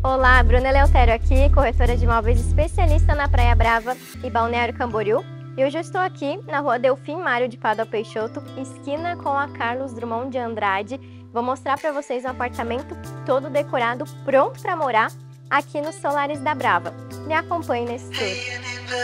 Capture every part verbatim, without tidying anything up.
Olá, Bruna Eleutério aqui, corretora de imóveis especialista na Praia Brava e Balneário Camboriú. E hoje eu estou aqui na rua Delfim Mário de Pádua Peixoto, esquina com a Carlos Drummond de Andrade. Vou mostrar para vocês um apartamento todo decorado, pronto para morar aqui nos Solares da Brava. Me acompanhe nesse tour.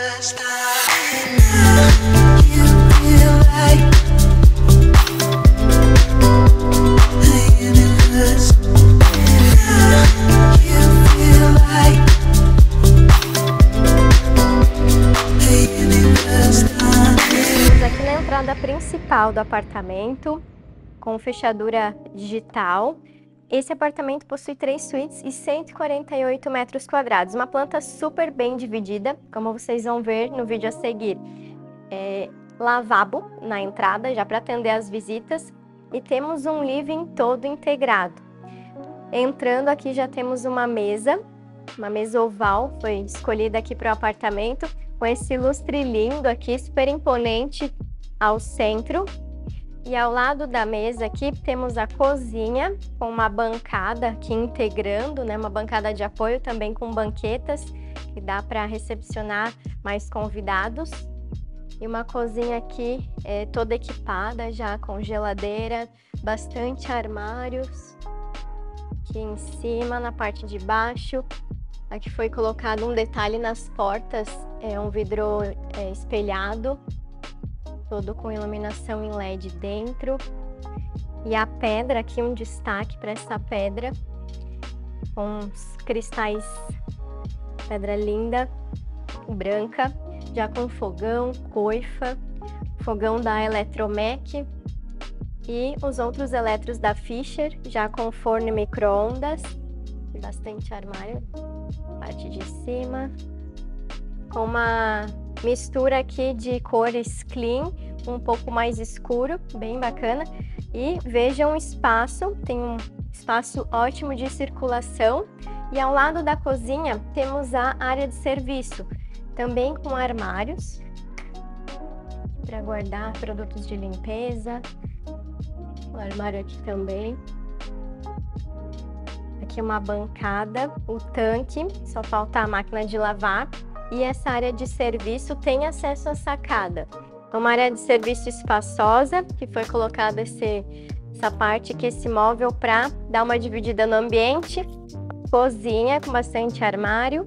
Entrada principal do apartamento, com fechadura digital. Esse apartamento possui três suítes e cento e quarenta e oito metros quadrados, uma planta super bem dividida, como vocês vão ver no vídeo a seguir. É, lavabo na entrada, já para atender as visitas, e temos um living todo integrado. Entrando aqui já temos uma mesa, uma mesa oval, foi escolhida aqui para o apartamento, com esse lustre lindo aqui, super imponente, ao centro. E ao lado da mesa aqui temos a cozinha com uma bancada aqui integrando, né, uma bancada de apoio também com banquetas que dá para recepcionar mais convidados. E uma cozinha aqui é, toda equipada já com geladeira, bastante armários. Aqui em cima, na parte de baixo, aqui foi colocado um detalhe nas portas, é um vidro é, espelhado, todo com iluminação em L E D dentro. E a pedra, aqui um destaque para essa pedra, com os cristais, pedra linda, branca, já com fogão, coifa, fogão da Eletromec e os outros eletros da Fischer, já com forno e micro-ondas, bastante armário, parte de cima, com uma mistura aqui de cores clean, um pouco mais escuro, bem bacana. E vejam o espaço, tem um espaço ótimo de circulação. E ao lado da cozinha temos a área de serviço, também com armários para guardar produtos de limpeza. O armário aqui também. Aqui uma bancada, o tanque, só falta a máquina de lavar. E essa área de serviço tem acesso à sacada. Uma área de serviço espaçosa, que foi colocada esse, essa parte aqui, esse móvel, para dar uma dividida no ambiente. Cozinha com bastante armário.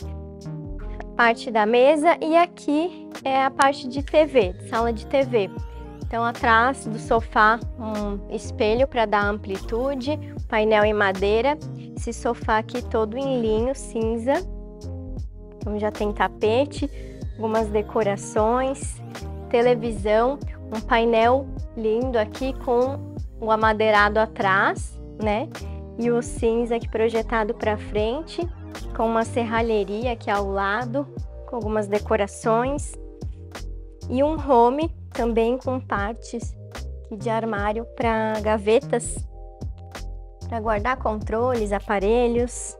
Parte da mesa. E aqui é a parte de T V, sala de T V. Então, atrás do sofá, um espelho para dar amplitude, painel em madeira. Esse sofá aqui todo em linho cinza. Então já tem tapete, algumas decorações, televisão, um painel lindo aqui com o amadeirado atrás, né? E o cinza aqui projetado para frente, com uma serralheria aqui ao lado, com algumas decorações. E um home também com partes de armário para gavetas, para guardar controles, aparelhos.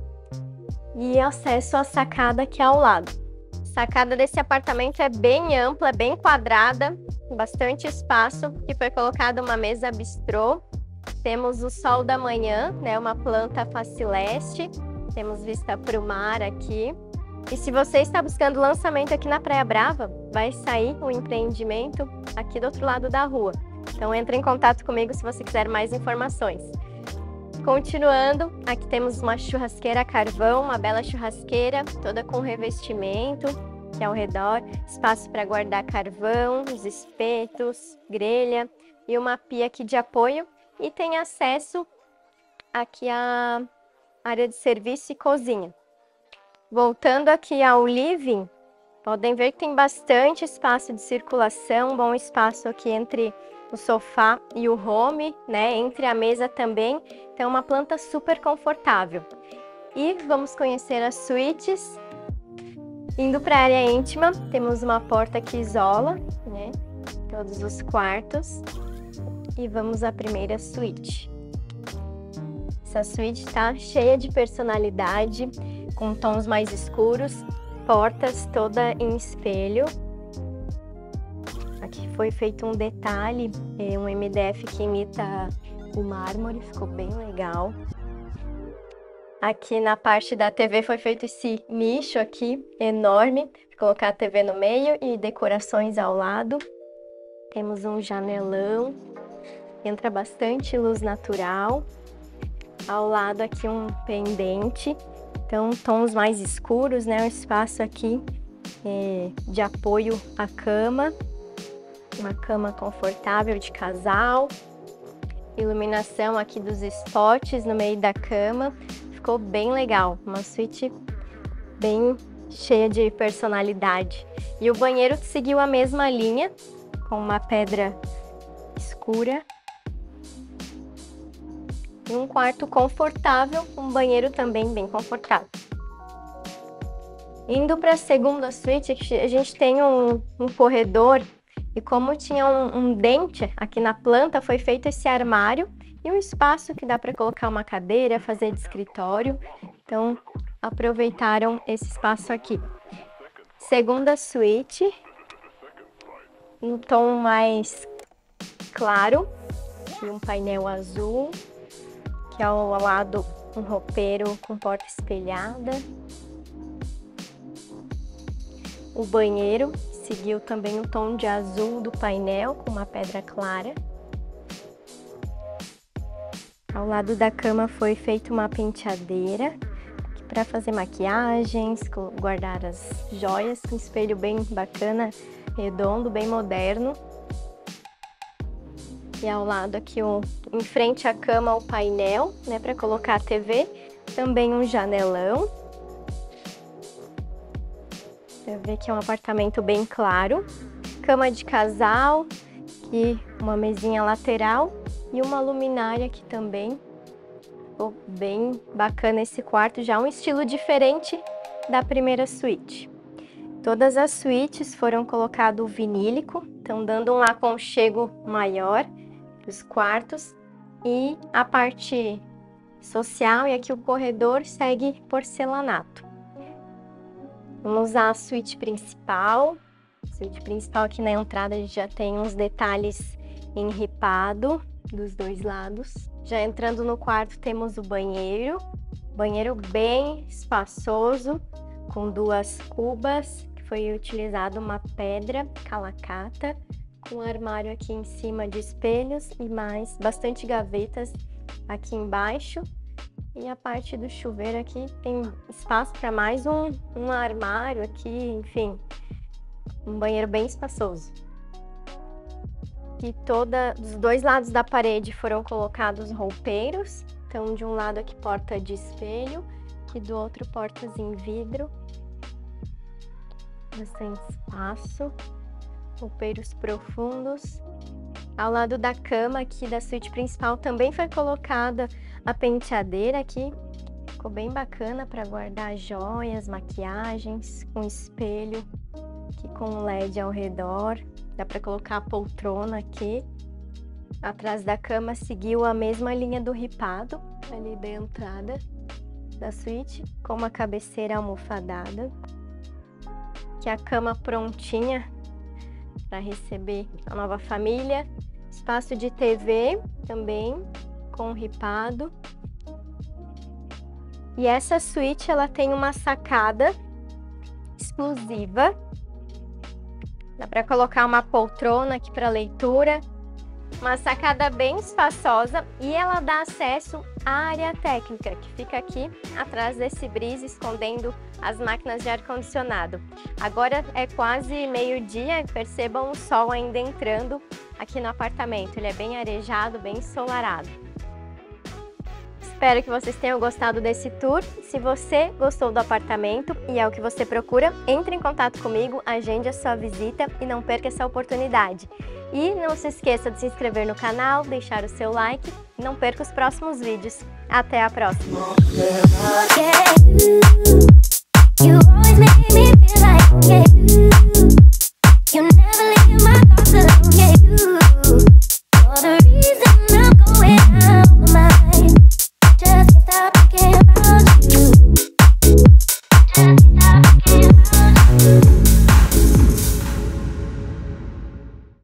E acesso à sacada aqui ao lado. A sacada desse apartamento é bem ampla, bem quadrada, bastante espaço, que foi colocada uma mesa bistrô. Temos o sol da manhã, né, uma planta facileste, temos vista para o mar aqui. E se você está buscando lançamento aqui na Praia Brava, vai sair o empreendimento aqui do outro lado da rua. Então entre em contato comigo se você quiser mais informações. Continuando, aqui temos uma churrasqueira a carvão, uma bela churrasqueira, toda com revestimento aqui ao redor, espaço para guardar carvão, os espetos, grelha e uma pia aqui de apoio. E tem acesso aqui à área de serviço e cozinha. Voltando aqui ao living, podem ver que tem bastante espaço de circulação, bom espaço aqui entre o sofá e o home, né? Entre a mesa também. Então, uma planta super confortável. E vamos conhecer as suítes. Indo para a área íntima, temos uma porta que isola, né, todos os quartos. E vamos à primeira suíte. Essa suíte está cheia de personalidade, com tons mais escuros, portas toda em espelho. Aqui foi feito um detalhe, um M D F que imita o mármore, ficou bem legal. Aqui na parte da T V foi feito esse nicho aqui enorme, para colocar a T V no meio e decorações ao lado. Temos um janelão, entra bastante luz natural. Ao lado aqui um pendente, então tons mais escuros, né? Um espaço aqui é, de apoio à cama, uma cama confortável de casal. Iluminação aqui dos spots no meio da cama. Ficou bem legal, uma suíte bem cheia de personalidade. E o banheiro seguiu a mesma linha, com uma pedra escura. E um quarto confortável, um banheiro também bem confortável. Indo para a segunda suíte, a gente tem um, um corredor, e como tinha um, um dente aqui na planta, foi feito esse armário e um espaço que dá para colocar uma cadeira, fazer de escritório. Então, aproveitaram esse espaço aqui. Segunda suíte, um tom mais claro, e um painel azul, que ao lado um roupeiro com porta espelhada. O banheiro seguiu também o tom de azul do painel, com uma pedra clara. Ao lado da cama foi feita uma penteadeira para fazer maquiagens, guardar as joias, um espelho bem bacana, redondo, bem moderno. E ao lado aqui, um, em frente à cama, o painel, né, para colocar a T V, também um janelão. Você vê que é um apartamento bem claro, cama de casal, aqui uma mesinha lateral e uma luminária aqui também. Ficou bem bacana esse quarto, já um estilo diferente da primeira suíte. Todas as suítes foram colocado vinílico, então dando um aconchego maior dos quartos. E a parte social, e aqui o corredor segue porcelanato. Vamos à suíte principal. Suíte principal, aqui na entrada a gente já tem uns detalhes em ripado dos dois lados. Já entrando no quarto temos o banheiro. Banheiro bem espaçoso, com duas cubas, que foi utilizado uma pedra calacata, com um armário aqui em cima de espelhos e mais bastante gavetas aqui embaixo. E a parte do chuveiro aqui tem espaço para mais um, um armário aqui, enfim, um banheiro bem espaçoso. E toda, dos dois lados da parede foram colocados roupeiros, então de um lado aqui porta de espelho, que do outro portas em vidro. Bastante espaço, roupeiros profundos. Ao lado da cama aqui da suíte principal também foi colocada a penteadeira aqui, ficou bem bacana para guardar joias, maquiagens, com espelho, aqui com um L E D ao redor, dá para colocar a poltrona aqui. Atrás da cama seguiu a mesma linha do ripado, ali da entrada da suíte, com uma cabeceira almofadada. Aqui a cama prontinha para receber a nova família. Espaço de T V também com ripado. E essa suíte ela tem uma sacada exclusiva. Dá para colocar uma poltrona aqui para leitura. Uma sacada bem espaçosa e ela dá acesso à área técnica, que fica aqui atrás desse brise, escondendo as máquinas de ar-condicionado. Agora é quase meio-dia, percebam o sol ainda entrando aqui no apartamento. Ele é bem arejado, bem ensolarado. Espero que vocês tenham gostado desse tour. Se você gostou do apartamento e é o que você procura, entre em contato comigo, agende a sua visita e não perca essa oportunidade. E não se esqueça de se inscrever no canal, deixar o seu like e não perca os próximos vídeos. Até a próxima! You always make me feel like